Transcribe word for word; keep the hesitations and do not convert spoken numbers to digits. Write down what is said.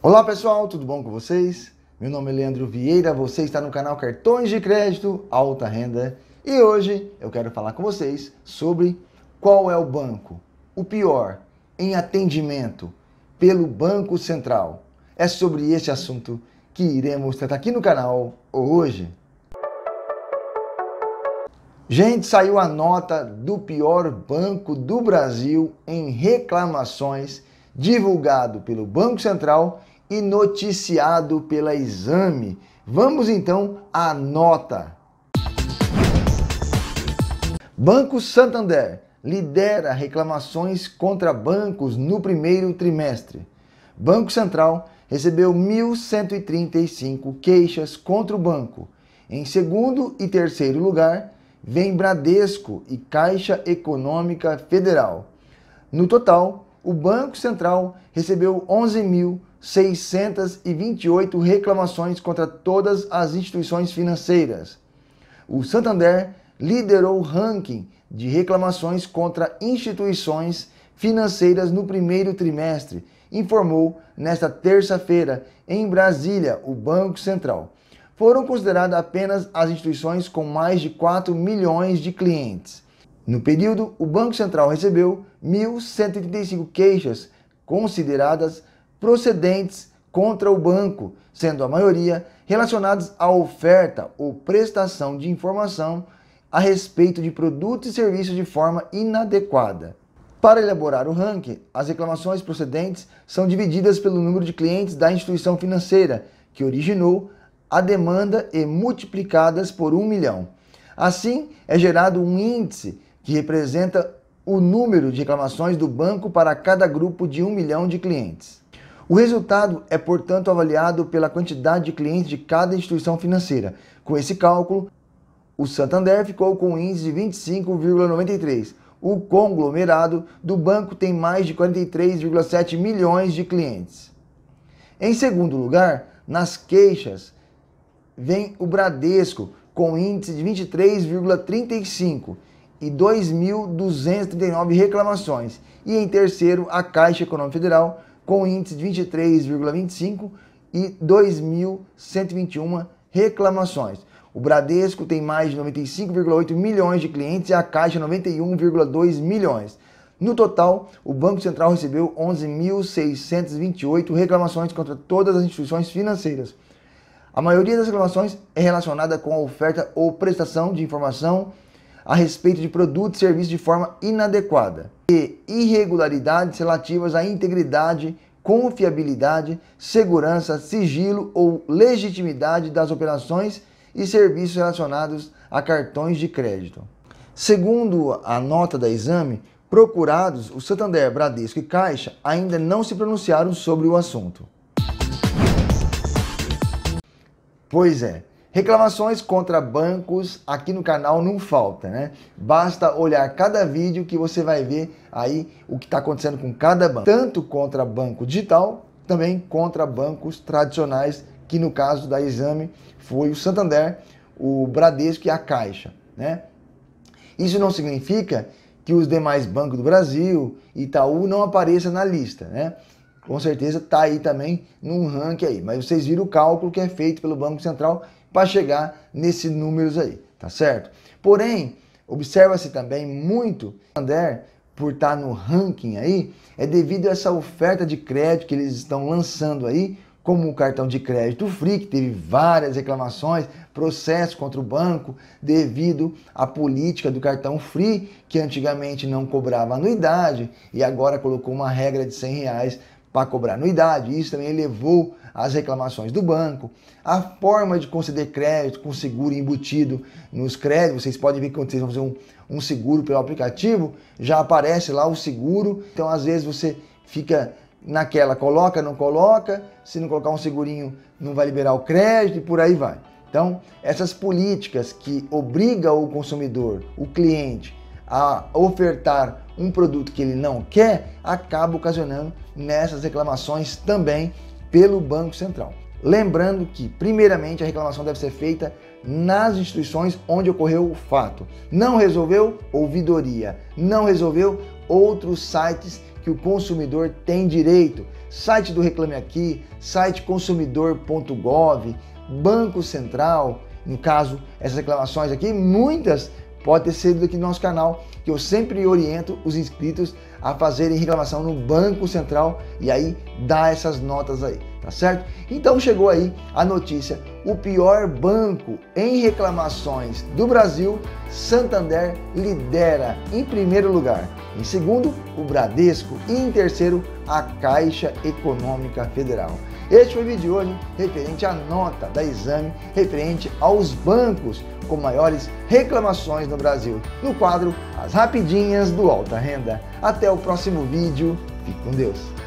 Olá pessoal, tudo bom com vocês? Meu nome é Leandro Vieira, você está no canal Cartões de Crédito Alta Renda e hoje eu quero falar com vocês sobre qual é o banco, o pior em atendimento pelo Banco Central. É sobre esse assunto que iremos tratar aqui no canal hoje. Gente, saiu a nota do pior banco do Brasil em reclamações, divulgado pelo Banco Central e noticiado pela Exame. Vamos então à nota. Banco Santander lidera reclamações contra bancos no primeiro trimestre. Banco Central recebeu mil cento e trinta e cinco queixas contra o banco. Em segundo e terceiro lugar, vem Bradesco e Caixa Econômica Federal. No total, o Banco Central recebeu onze mil seiscentas e vinte e oito reclamações contra todas as instituições financeiras. O Santander liderou o ranking de reclamações contra instituições financeiras no primeiro trimestre, informou nesta terça-feira em Brasília o Banco Central. Foram consideradas apenas as instituições com mais de quatro milhões de clientes. No período, o Banco Central recebeu mil cento e trinta e cinco queixas consideradas procedentes contra o banco, sendo a maioria relacionadas à oferta ou prestação de informação a respeito de produtos e serviços de forma inadequada. Para elaborar o ranking, as reclamações procedentes são divididas pelo número de clientes da instituição financeira que originou a demanda e multiplicadas por um milhão. Assim, é gerado um índice que representa o número de reclamações do banco para cada grupo de um milhão de clientes. O resultado é, portanto, avaliado pela quantidade de clientes de cada instituição financeira. Com esse cálculo, o Santander ficou com um índice de vinte e cinco vírgula noventa e três. O conglomerado do banco tem mais de quarenta e três vírgula sete milhões de clientes. Em segundo lugar, nas queixas, vem o Bradesco com índice de vinte e três vírgula trinta e cinco e dois mil duzentas e trinta e nove reclamações. E em terceiro, a Caixa Econômica Federal com índice de vinte e três vírgula vinte e cinco e dois mil cento e vinte e uma reclamações. O Bradesco tem mais de noventa e cinco vírgula oito milhões de clientes e a Caixa noventa e um vírgula dois milhões. No total, o Banco Central recebeu onze mil seiscentas e vinte e oito reclamações contra todas as instituições financeiras. A maioria das reclamações é relacionada com a oferta ou prestação de informação a respeito de produtos e serviços de forma inadequada e irregularidades relativas à integridade, confiabilidade, segurança, sigilo ou legitimidade das operações e serviços relacionados a cartões de crédito. Segundo a nota da Exame, procurados, o Santander, Bradesco e Caixa ainda não se pronunciaram sobre o assunto. Pois é, reclamações contra bancos aqui no canal não falta, né? Basta olhar cada vídeo que você vai ver aí o que está acontecendo com cada banco. Tanto contra banco digital, também contra bancos tradicionais, que no caso da Exame foi o Santander, o Bradesco e a Caixa, né? Isso não significa que os demais bancos do Brasil, Itaú, não apareçam na lista, né? Com certeza está aí também num ranking aí, mas vocês viram o cálculo que é feito pelo Banco Central para chegar nesses números aí, tá certo? Porém, observa-se também muito, o Santander, por estar no ranking aí, é devido a essa oferta de crédito que eles estão lançando aí, como o cartão de crédito Free, que teve várias reclamações, processos contra o banco, devido à política do cartão Free, que antigamente não cobrava anuidade e agora colocou uma regra de cem reais para cobrar anuidade. Isso também elevou as reclamações do banco. A forma de conceder crédito com seguro embutido nos créditos, vocês podem ver que quando vocês vão fazer um, um seguro pelo aplicativo, já aparece lá o seguro. Então, às vezes, você fica naquela, coloca, não coloca, se não colocar um segurinho, não vai liberar o crédito e por aí vai. Então, essas políticas que obrigam o consumidor, o cliente, a ofertar um produto que ele não quer, acaba ocasionando nessas reclamações também pelo Banco Central. Lembrando que, primeiramente, a reclamação deve ser feita nas instituições onde ocorreu o fato. Não resolveu? Ouvidoria. Não resolveu? Outros sites que o consumidor tem direito. site do Reclame Aqui, site consumidor ponto gov, Banco Central. No caso, essas reclamações aqui, muitas podem ter sido aqui no nosso canal, que eu sempre oriento os inscritos a fazerem reclamação no Banco Central e aí dá essas notas aí, tá certo? Então chegou aí a notícia, o pior banco em reclamações do Brasil, Santander lidera em primeiro lugar. Em segundo, o Bradesco e em terceiro, a Caixa Econômica Federal. Este foi o vídeo de hoje referente à nota da Exame, referente aos bancos com maiores reclamações no Brasil, no quadro As Rapidinhas do Alta Renda. Até o próximo vídeo, fique com Deus!